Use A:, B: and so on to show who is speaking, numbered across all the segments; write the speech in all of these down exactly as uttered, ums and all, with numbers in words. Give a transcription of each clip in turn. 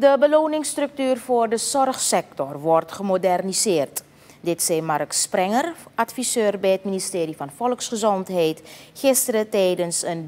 A: De beloningsstructuur voor de zorgsector wordt gemoderniseerd. Dit zei Mark Sprenger, adviseur bij het ministerie van Volksgezondheid, gisteren tijdens een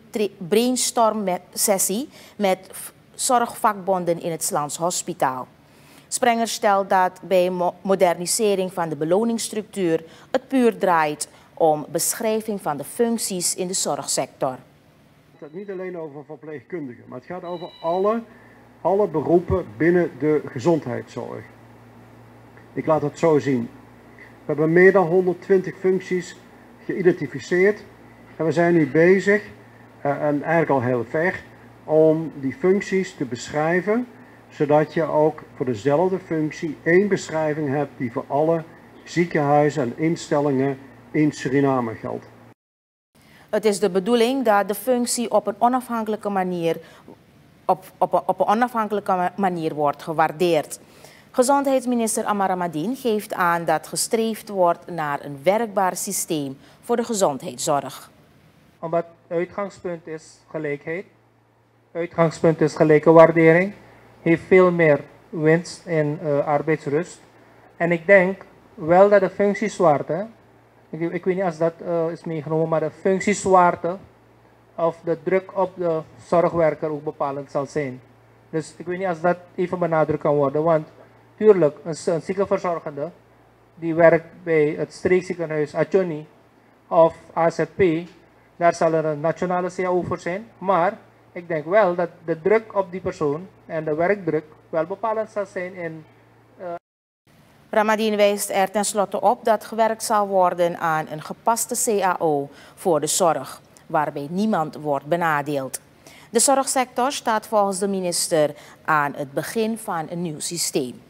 A: brainstorm-sessie met zorgvakbonden in het Slans Hospitaal. Sprenger stelt dat bij modernisering van de beloningsstructuur het puur draait om beschrijving van de functies in de zorgsector.
B: Het gaat niet alleen over verpleegkundigen, maar het gaat over alle, alle beroepen binnen de gezondheidszorg. Ik laat het zo zien. We hebben meer dan honderdtwintig functies geïdentificeerd en we zijn nu bezig, uh, en eigenlijk al heel ver, om die functies te beschrijven, zodat je ook voor dezelfde functie één beschrijving hebt die voor alle ziekenhuizen en instellingen in Suriname geldt.
A: Het is de bedoeling dat de functie op een onafhankelijke manier, op, op, een, op een onafhankelijke manier wordt gewaardeerd. Gezondheidsminister Amara Madien geeft aan dat gestreefd wordt naar een werkbaar systeem voor de gezondheidszorg.
C: Omdat uitgangspunt is gelijkheid, uitgangspunt is gelijke waardering, heeft veel meer winst in uh, arbeidsrust. En ik denk wel dat de functiezwaarte, ik, ik weet niet als dat uh, is meegenomen, maar de functiezwaarte of de druk op de zorgwerker ook bepalend zal zijn. Dus ik weet niet als dat even benadrukt kan worden, want tuurlijk, een, een ziekenverzorgende die werkt bij het streekziekenhuis Atjoni of A Z P, daar zal er een nationale C A O voor zijn, maar ik denk wel dat de druk op die persoon en de werkdruk wel bepalend zal zijn in... Uh...
A: Ramadien wijst er tenslotte op dat gewerkt zal worden aan een gepaste C A O voor de zorg, waarbij niemand wordt benadeeld. De zorgsector staat volgens de minister aan het begin van een nieuw systeem.